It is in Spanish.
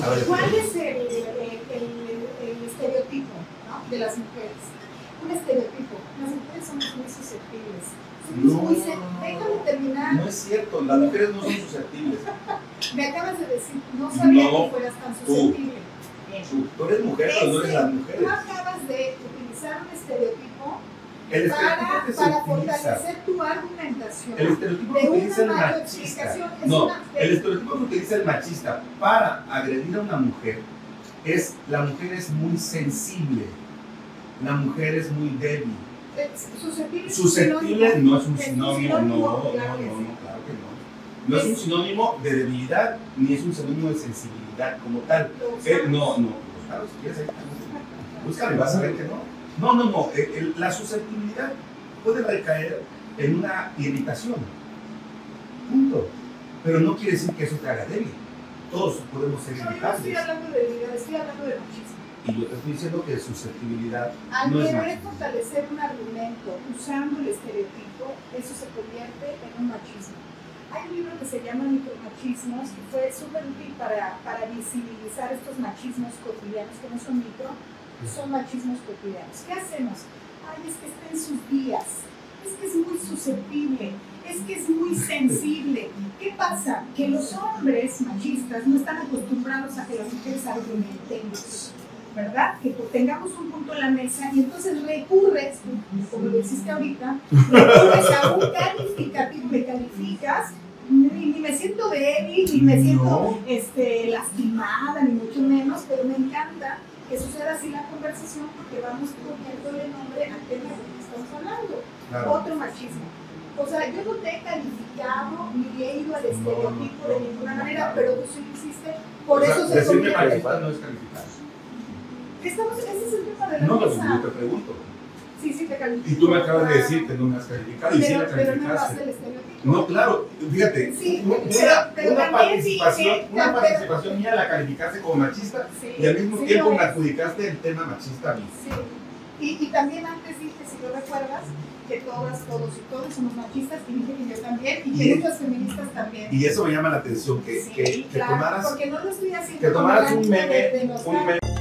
¿Cuál es el estereotipo, ¿no?, de las mujeres? Un estereotipo. Las mujeres somos muy susceptibles. Déjame terminar. No es cierto, las mujeres no son susceptibles. Me acabas de decir, no sabía que fueras tan susceptible. Tú eres mujer, pero no eres las mujeres. Tú acabas de utilizar un estereotipo para fortalecer tu argumentación. El estereotipo que utiliza el machista. No, el estereotipo que utiliza el machista para agredir a una mujer es: la mujer es muy sensible, la mujer es muy débil. Susceptible no es un sinónimo, no, claro que no. No es un sinónimo de debilidad, ni es un sinónimo de sensibilidad como tal. No, claro, si quieres ahí, búscalo y vas a ver que no. No. La susceptibilidad puede recaer en una irritación. Punto. Pero no quiere decir que eso te haga débil. Todos podemos ser irritables. Yo no estoy hablando de debilidad, estoy hablando de machismo. Y yo te estoy diciendo que susceptibilidad al no es querer fortalecer un argumento usando el estereotipo, eso se convierte en un machismo. Hay un libro que se llama Micromachismos, que fue súper útil para visibilizar estos machismos cotidianos, que no son micro, son machismos cotidianos. ¿Qué hacemos? Ay, es que está en sus días, es que es muy susceptible, es que es muy sensible. ¿Qué pasa? Que los hombres machistas no están acostumbrados a que las mujeres argumentemos, ¿verdad? Que tengamos un punto en la mesa y entonces recurres, como lo hiciste ahorita, recurres a un calificativo, me calificas, ni me siento débil, ni me siento lastimada, ni mucho menos, pero me encanta que suceda así la conversación porque vamos poniéndole nombre al tema de lo que estamos hablando. Claro. Otro machismo. O sea, yo no te he calificado ni he ido al estereotipo de ninguna manera, pero tú sí lo hiciste, por eso se decirme machista no es calificar. Ese es el tema de la No, mesa. yo te pregunto. Sí, te califico. Y tú me acabas de decir que no me has calificado, y sí me calificaste. Pero no vas el estereotipo. No, claro, fíjate, sí, una participación mía la calificaste como machista, y al mismo tiempo me adjudicaste el tema machista a mí. Sí, y también antes dije, si lo recuerdas, que todos y todos somos machistas, y dije que yo también, y que muchas feministas también. Y eso me llama la atención, que claro, tomaras, porque no lo estoy haciendo que tomaras un meme